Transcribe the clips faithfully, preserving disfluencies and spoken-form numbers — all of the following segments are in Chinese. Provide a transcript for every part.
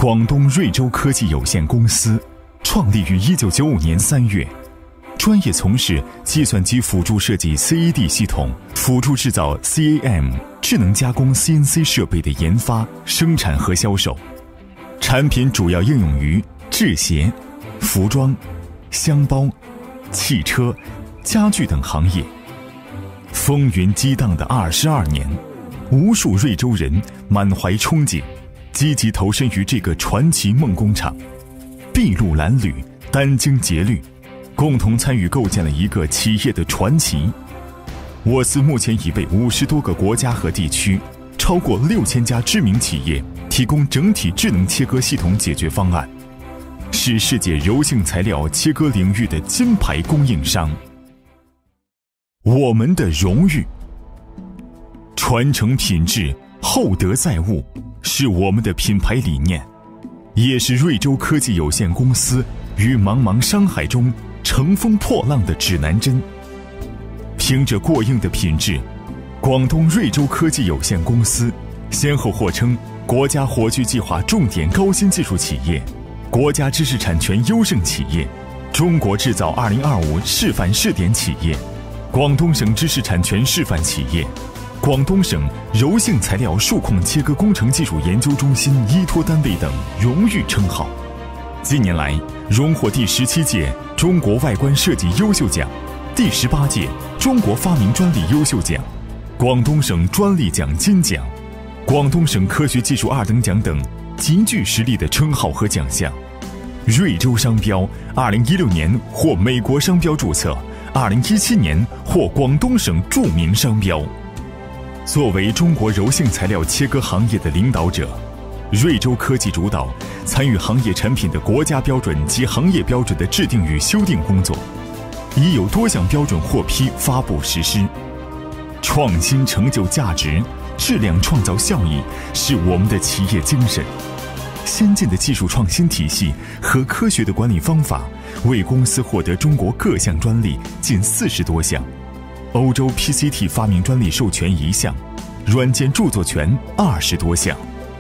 广东瑞州科技有限公司创立于一九九五年三月，专业从事计算机辅助设计 C A D 系统、辅助制造 C A M、智能加工 C N C 设备的研发、生产和销售。产品主要应用于制鞋、服装、箱包、汽车、家具等行业。风云激荡的二十二年，无数瑞州人满怀憧憬，积极投身于这个传奇梦工厂，筚路蓝缕，殚精竭虑，共同参与构建了一个企业的传奇。我司目前已为五十多个国家和地区，超过六千家知名企业提供整体智能切割系统解决方案，是世界柔性材料切割领域的金牌供应商。我们的荣誉，传承品质，厚德载物，是我们的品牌理念，也是瑞州科技有限公司于茫茫商海中乘风破浪的指南针。凭着过硬的品质，广东瑞州科技有限公司先后获称国家火炬计划重点高新技术企业、国家知识产权优胜企业、中国制造二零二五示范试点企业、广东省知识产权示范企业、广东省柔性材料数控切割工程技术研究中心依托单位等荣誉称号。近年来，荣获第十七届中国外观设计优秀奖、第十八届中国发明专利优秀奖、广东省专利奖金奖、广东省科学技术二等奖等极具实力的称号和奖项。瑞州商标二零一六年获美国商标注册，二零一七年获广东省著名商标。作为中国柔性材料切割行业的领导者，瑞州科技主导参与行业产品的国家标准及行业标准的制定与修订工作，已有多项标准获批发布实施。创新成就价值，质量创造效益是我们的企业精神。先进的技术创新体系和科学的管理方法，为公司获得中国各项专利近四十多项，欧洲 P C T 发明专利授权一项，软件著作权二十多项。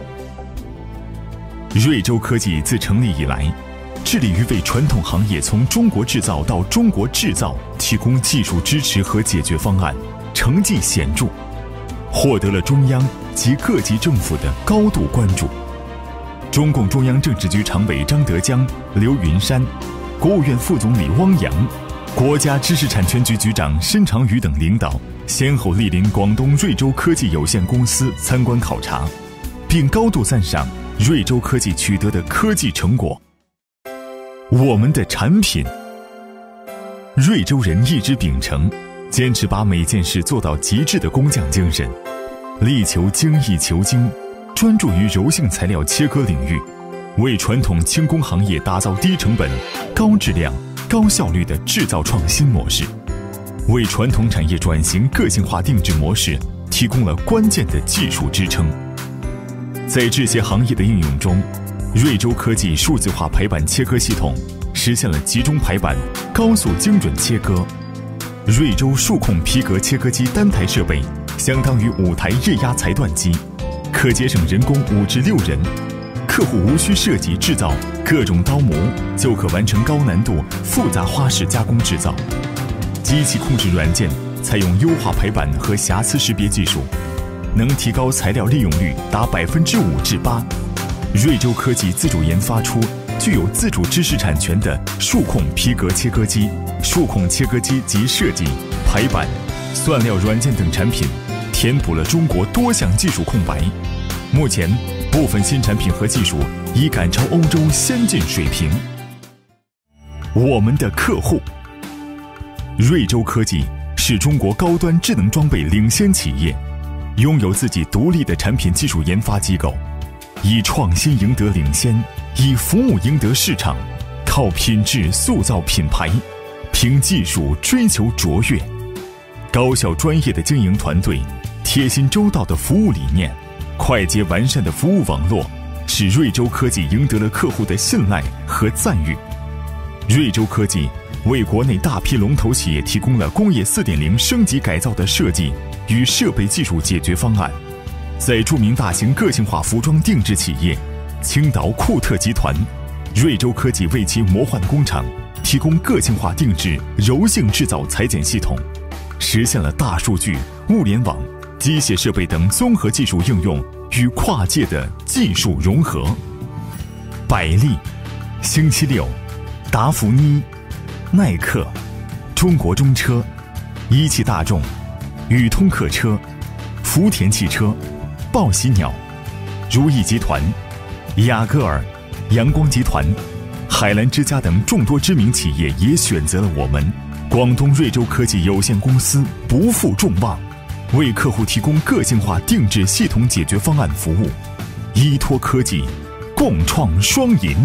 瑞州科技自成立以来，致力于为传统行业从中国制造到中国制造提供技术支持和解决方案，成绩显著，获得了中央及各级政府的高度关注。中共中央政治局常委张德江、刘云山，国务院副总理汪洋，国家知识产权局局长申长宇等领导先后莅临广东瑞州科技有限公司参观考察，并高度赞赏瑞州科技取得的科技成果。我们的产品，瑞州人一直秉承坚持把每件事做到极致的工匠精神，力求精益求精，专注于柔性材料切割领域，为传统轻工行业打造低成本、高质量、高效率的制造创新模式，为传统产业转型个性化定制模式提供了关键的技术支撑。在这些行业的应用中，瑞州科技数字化排版切割系统实现了集中排版、高速精准切割。瑞州数控皮革切割机单台设备相当于五台液压裁断机，可节省人工五至六人，客户无需设计制造各种刀模，就可完成高难度复杂花式加工制造。机器控制软件采用优化排版和瑕疵识别技术，能提高材料利用率达百分之五至八。瑞州科技自主研发出具有自主知识产权的数控皮革切割机、数控切割机及设计、排版、算料软件等产品，填补了中国多项技术空白。目前，部分新产品和技术已赶超欧洲先进水平。我们的客户，瑞州科技是中国高端智能装备领先企业，拥有自己独立的产品技术研发机构，以创新赢得领先，以服务赢得市场，靠品质塑造品牌，凭技术追求卓越。高效专业的经营团队，贴心周到的服务理念，快捷完善的服务网络，使瑞州科技赢得了客户的信赖和赞誉。瑞州科技为国内大批龙头企业提供了工业 四点零 升级改造的设计与设备技术解决方案，在著名大型个性化服装定制企业、 青岛库特集团、瑞州科技为其魔幻工厂提供个性化定制柔性制造裁剪系统，实现了大数据、物联网、机械设备等综合技术应用与跨界的技术融合。百丽、星期六、达芙妮、耐克、中国中车、一汽大众、宇通客车、福田汽车、报喜鸟、如意集团、雅戈尔、阳光集团、海澜之家等众多知名企业也选择了我们广东瑞州科技有限公司，不负众望，为客户提供个性化定制系统解决方案服务，依托科技，共创双赢。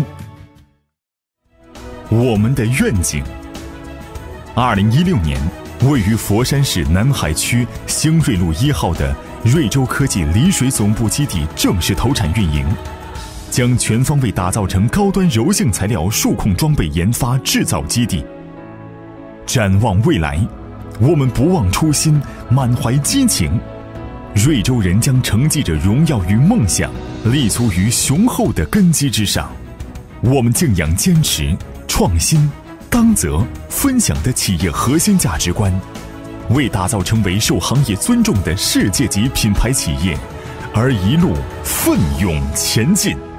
我们的愿景。二零一六年，位于佛山市南海区兴瑞路一号的瑞州科技丽水总部基地正式投产运营，将全方位打造成高端柔性材料数控装备研发制造基地。展望未来，我们不忘初心，满怀激情。瑞州人将承继着荣耀与梦想，立足于雄厚的根基之上。我们敬仰坚持、创新、当责、分享的企业核心价值观，为打造成为受行业尊重的世界级品牌企业而一路奋勇前进。